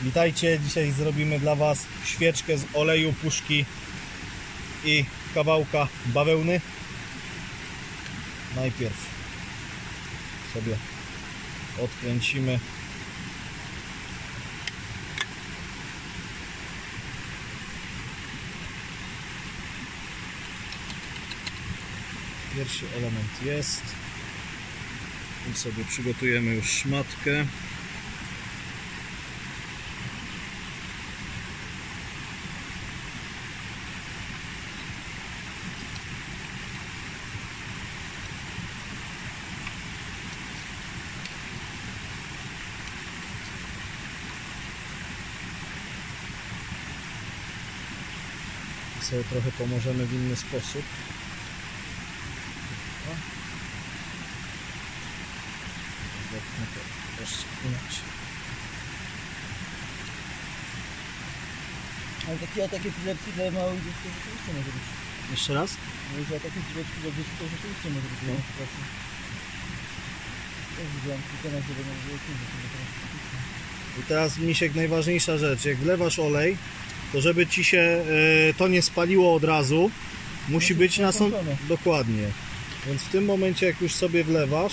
Witajcie, dzisiaj zrobimy dla Was świeczkę z oleju puszki i kawałka bawełny. Najpierw sobie odkręcimy pierwszy element jest i sobie przygotujemy już szmatkę. Sobie trochę pomożemy w inny sposób. Zepnę to jeszcze inaczej. Ale taki atak epilepsji dla małych dzieci to rzeczywiście może być. Jeszcze raz? No, że atak epilepsji dla dzieci to rzeczywiście może być. No. Też widziałem kilka razy, że będzie I teraz, Misiek, najważniejsza rzecz. Jak wlewasz olej, to żeby Ci się to nie spaliło od razu, musi być nasączone. Dokładnie. Więc w tym momencie, jak już sobie wlewasz,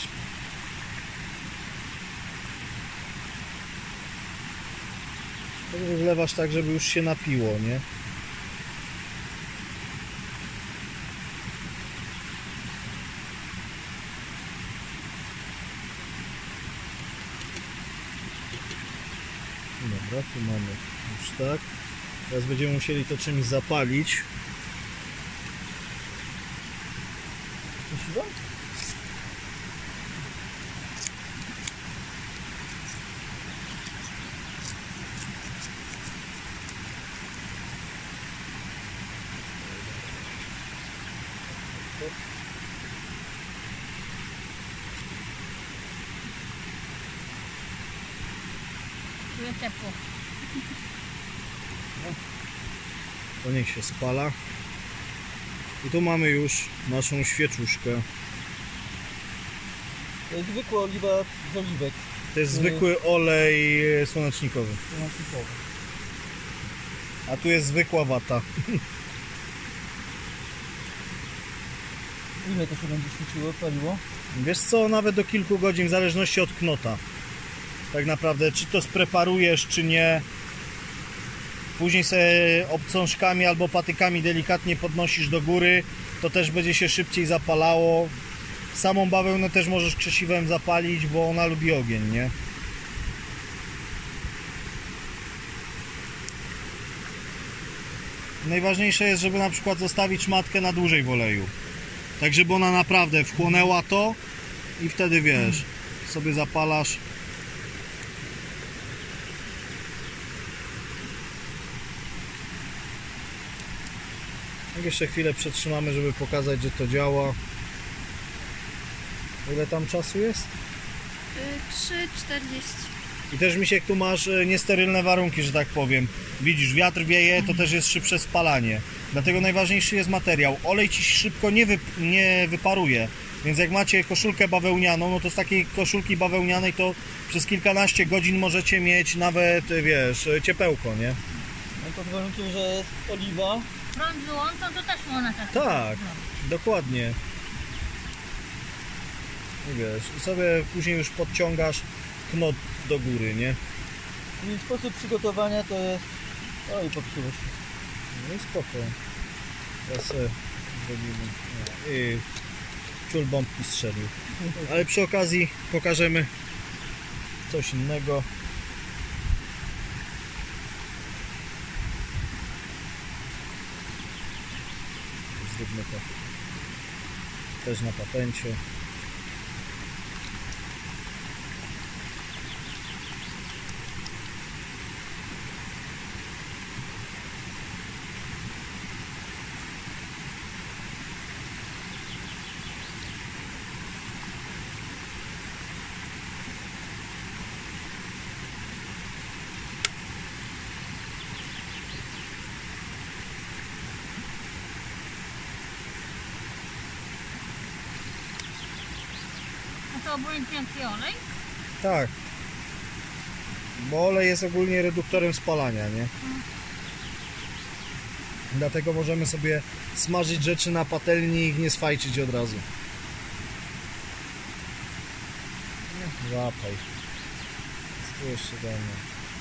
to wlewasz tak, żeby już się napiło, nie? Dobra, tu mamy już tak. Teraz będziemy musieli to czymś zapalić. Posiłek? Czuję ciepło. To niech się spala. I tu mamy już naszą świeczuszkę. To jest zwykła oliwa z oliwek. To jest zwykły olej słonecznikowy. A tu jest zwykła wata. Ile to się będzie świeciło, paliło? Wiesz co, nawet do kilku godzin w zależności od knota. Tak naprawdę, czy to spreparujesz, czy nie. Później sobie obcążkami albo patykami delikatnie podnosisz do góry, to też będzie się szybciej zapalało. Samą bawełnę też możesz krzesiwem zapalić, bo ona lubi ogień, nie? Najważniejsze jest, żeby na przykład zostawić szmatkę na dłużej w oleju. Tak, żeby ona naprawdę wchłonęła to i wtedy wiesz, sobie zapalasz. Jeszcze chwilę przetrzymamy, żeby pokazać, że to działa. Ile tam czasu jest? 3:40. I też, Misiek, tu masz niesterylne warunki, że tak powiem. Widzisz, wiatr wieje, to też jest szybsze spalanie. Dlatego najważniejszy jest materiał. Olej Ci szybko nie wyparuje. Więc jak macie koszulkę bawełnianą, no to z takiej koszulki bawełnianej to przez kilkanaście godzin możecie mieć nawet, wiesz, ciepełko, nie? No pod warunkiem, że jest oliwa. Prąd wyłączą, to też można tak. Tak, dokładnie. I wiesz, i sobie później już podciągasz knot do góry, nie? Czyli sposób przygotowania to jest... Oj, popsuło się. No i spoko. Teraz sobie zrobimy. No, i ciul bombki strzelił. Ale przy okazji pokażemy coś innego. Zróbmy to też na patencie. to obojętnie jaki olej? Tak. Bo olej jest ogólnie reduktorem spalania, nie? Dlatego możemy sobie smażyć rzeczy na patelni i ich nie sfajczyć od razu. Łapaj. Tu jeszcze do mnie.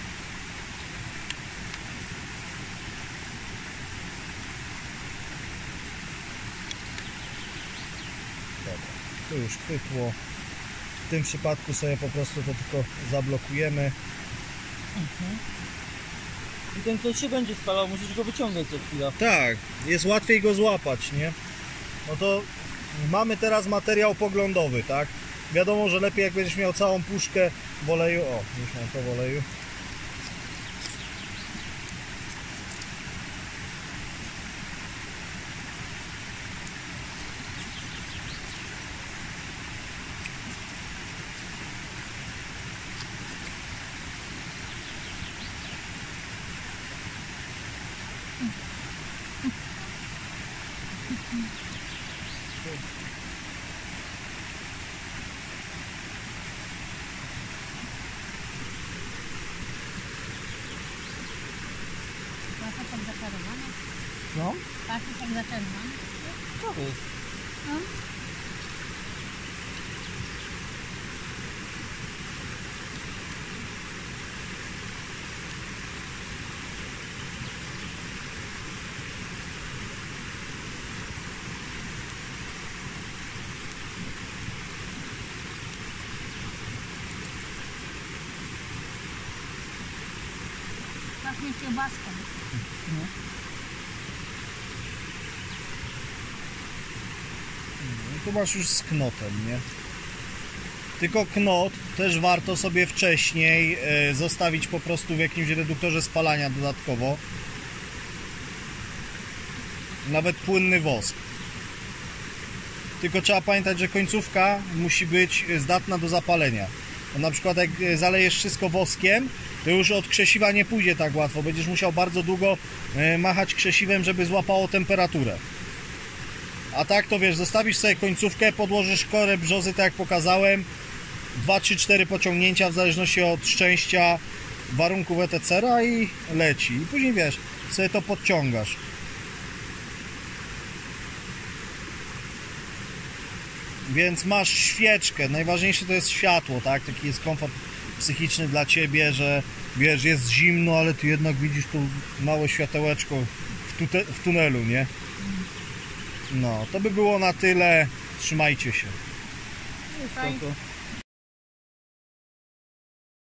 Dobra, tu już pykło. W tym przypadku sobie po prostu to tylko zablokujemy. I ten ktoś się będzie spalał, musisz go wyciągać co chwila. Tak, jest łatwiej go złapać, nie? No to mamy teraz materiał poglądowy, tak? Wiadomo, że lepiej jak będziesz miał całą puszkę w oleju. O, już mam to w oleju. Patrz jak zaczarowane. No? Patrz jak zaczarowane. Co to jest? No. Pachnie kiełbaską. No. Tu masz już z knotem, nie? Tylko knot też warto sobie wcześniej zostawić po prostu w jakimś reduktorze spalania dodatkowo. Nawet płynny wosk. Tylko trzeba pamiętać, że końcówka musi być zdatna do zapalenia. Bo na przykład jak zalejesz wszystko woskiem, to już od krzesiwa nie pójdzie tak łatwo. Będziesz musiał bardzo długo machać krzesiwem, żeby złapało temperaturę. A tak to wiesz, zostawisz sobie końcówkę, podłożysz korę brzozy, tak jak pokazałem, 2, 3, 4 pociągnięcia w zależności od szczęścia, warunków etc. i leci. I później wiesz, sobie to podciągasz. Więc masz świeczkę, najważniejsze to jest światło, tak? Taki jest komfort psychiczny dla ciebie, że wiesz, jest zimno, ale ty jednak widzisz tu małe światełeczko w tunelu, nie? No, to by było na tyle. Trzymajcie się. Spoko.